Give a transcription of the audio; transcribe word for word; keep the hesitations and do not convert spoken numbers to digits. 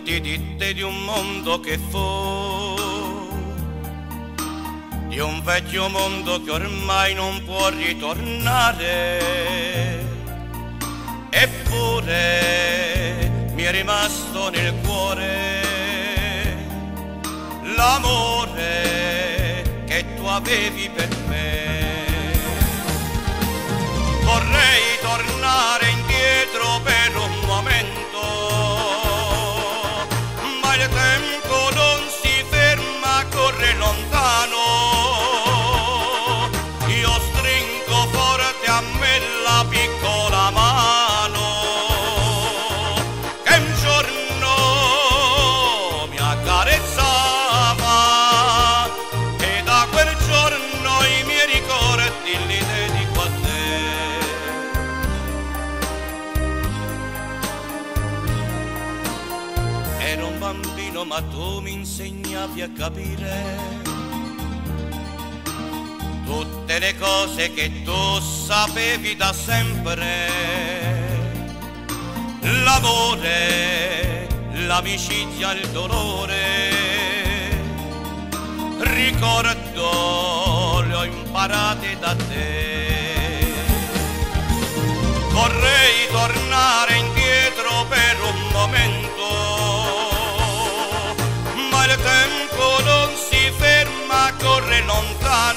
ti ditte di un mondo che fu, di un vecchio mondo che ormai non può ritornare. Eppure mi è rimasto nel cuore l'amore che tu avevi per me. Vorrei tornare indietro per un momento, ma il tempo non si ferma, corre lontano. Io stringo forte a me la piccola mano che un giorno mi accarezzava, e da quel giorno i miei ricordi li dedico a te. Ero un bambino ma tu mi insegnavi a capire tutte le cose che tu sapevi da sempre. L'amore, l'amicizia, il dolore, ricordo le ho imparate da te. Vorrei tornare indietro per un momento, ma il tempo non si ferma, corre lontano.